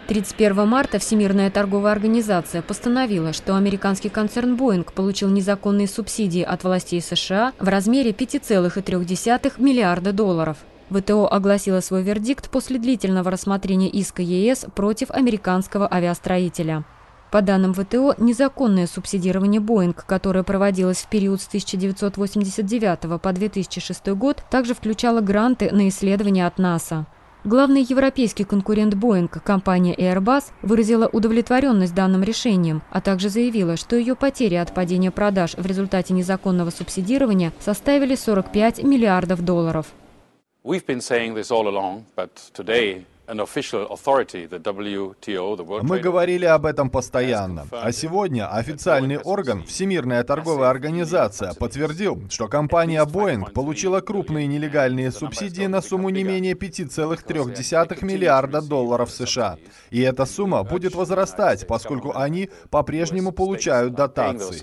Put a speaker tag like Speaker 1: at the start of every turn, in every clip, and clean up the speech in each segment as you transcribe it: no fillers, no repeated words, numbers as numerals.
Speaker 1: 31 марта Всемирная торговая организация постановила, что американский концерн Boeing получил незаконные субсидии от властей США в размере $5,3 миллиарда. ВТО огласила свой вердикт после длительного рассмотрения иска ЕС против американского авиастроителя. По данным ВТО, незаконное субсидирование Boeing, которое проводилось в период с 1989 по 2006 год, также включало гранты на исследования от НАСА. Главный европейский конкурент Boeing, компания Airbus, выразила удовлетворенность данным решением, а также заявила, что ее потери от падения продаж в результате незаконного субсидирования составили $45 миллиардов.
Speaker 2: Мы говорили об этом постоянно. А сегодня официальный орган, Всемирная торговая организация, подтвердил, что компания Boeing получила крупные нелегальные субсидии на сумму не менее $5,3 миллиарда США. И эта сумма будет возрастать, поскольку они по-прежнему получают дотации.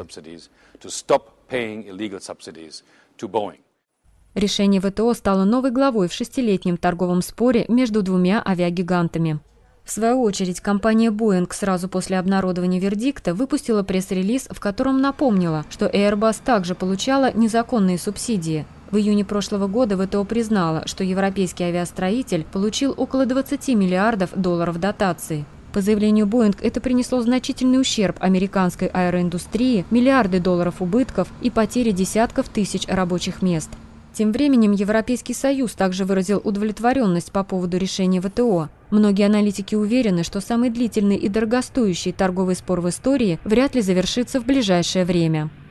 Speaker 1: Решение ВТО стало новой главой в шестилетнем торговом споре между двумя авиагигантами. В свою очередь, компания Boeing сразу после обнародования вердикта выпустила пресс-релиз, в котором напомнила, что Airbus также получала незаконные субсидии. В июне прошлого года ВТО признала, что европейский авиастроитель получил около $20 миллиардов дотаций. По заявлению Boeing, это принесло значительный ущерб американской аэроиндустрии, миллиарды долларов убытков и потери десятков тысяч рабочих мест. Тем временем Европейский Союз также выразил удовлетворенность по поводу решения ВТО. Многие аналитики уверены, что самый длительный и дорогостоящий торговый спор в истории вряд ли завершится в ближайшее время.